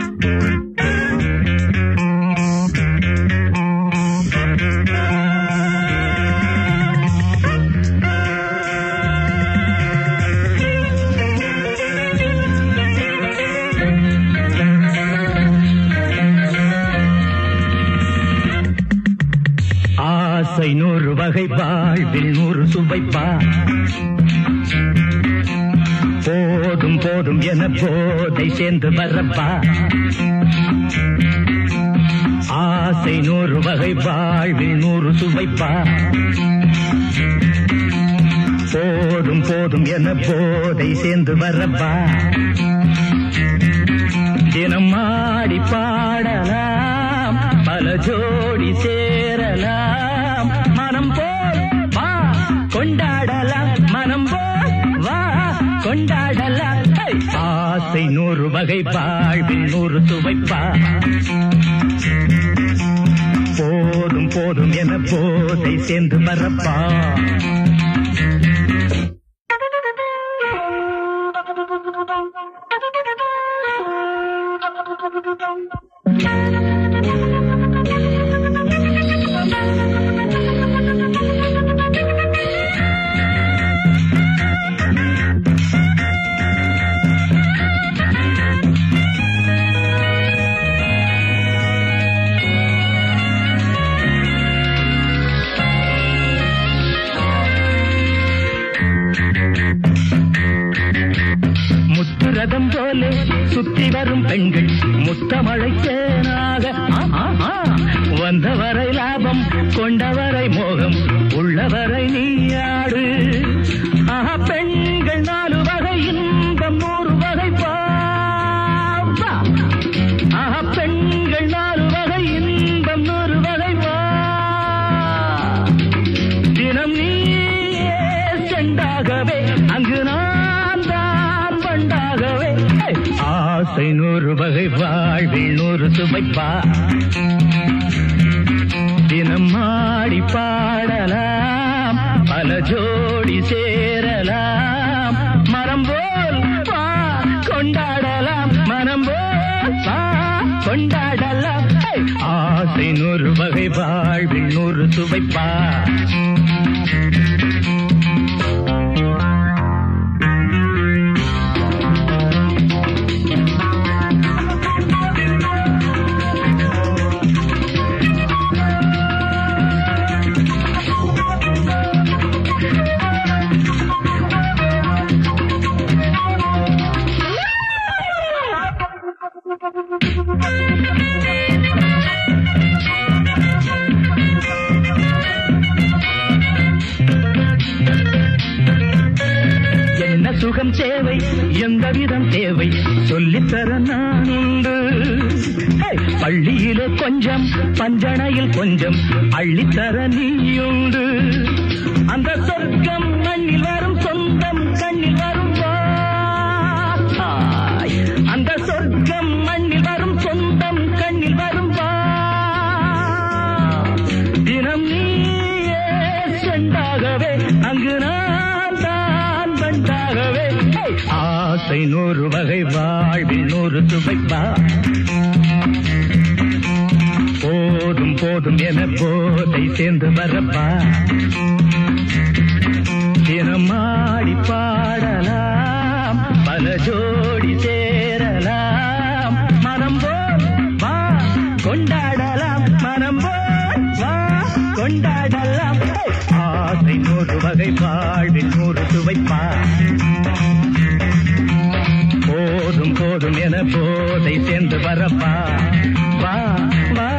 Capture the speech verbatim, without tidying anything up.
ஆசை நூறு வகை வாழ்வில் நூறு சுவைப்பா போதும் போதும் என போதை சேர்ந்து வரப்பா ஆசை நூறு வகை வாழ்வில் நூறு சுவைப்பா போதும் போதும் என போதை சேர்ந்து வரப்பா தினம் ஆடி பாடலாம் பல ஜோடி சேரலாம் மனம் போல் வா கொண்டாடலாம் மனம் போல் வா கொண்டாடலாம் ஆசை நூறு வகை வாழ்வில் நூறு சுவைப்பா போதும் போதும் என போதை சேர்ந்து வரப்பா முத்துரதம் போலே சுத்தி வரும் பெண்கள் முத்தமழை தேனாக வந்தவரை லாபம் கொண்டவரை மோகம் உள்ளவரை நீயாடு ஆஹா பெண்கள் நாலு வகை இன்பம் நூறு வகை பாவா ஆஹா பெண்கள் நாலு வகை இன்பம் நூறு வகை வா தினம் நீயே செண்டாகவே அங்கு நான் தான் பண்டாகவே ஆசை நூறு வகை வாழ்வில் நூறு சுவைப்பா தினம் ஆடி பாடலாம் பல ஜோடி சேரலாம் மரம் போல் வா கொண்டாடலாம் மனம் போல் வா கொண்டாடலாம் ஆசை நூறு வகை வாழ்வில் நூறு சுவைப்பா என்ன சுகம் தேவை எந்த விதம் தேவை சொல்லித்தர நான் உண்டு பள்ளியிலே கொஞ்சம் பஞ்சனையில் கொஞ்சம் அள்ளித்தர நீயுண்டு அந்த சொர்க்கம் மண்ணில் வரும் சொந்தம் கண்ணில் வரும் அந்த சொர்க்கம் மண்ணில் வரும் சொந்தம் கண்ணில் வரும் தினம் நீயே செண்டாகவே அங்கு நான் தான் பண்டாகவே ஆசை நூறு வகை வாழ்வில் நூறு சுவைப்பா போதும் போதும் என போதை சேர்ந்து வரப்பா தினம் ஆடி பாடலாம் பல ஜோடி சேரலாம் மனம் போல் வா கொண்டாடலாம் மனம் போல் வா கொண்டாடலாம் ஆசை நூறு வகை வாழ்வில் நூறு சுவைப்பா போதும் போதும் என போதை சேர்ந்து வரப்பா வா வா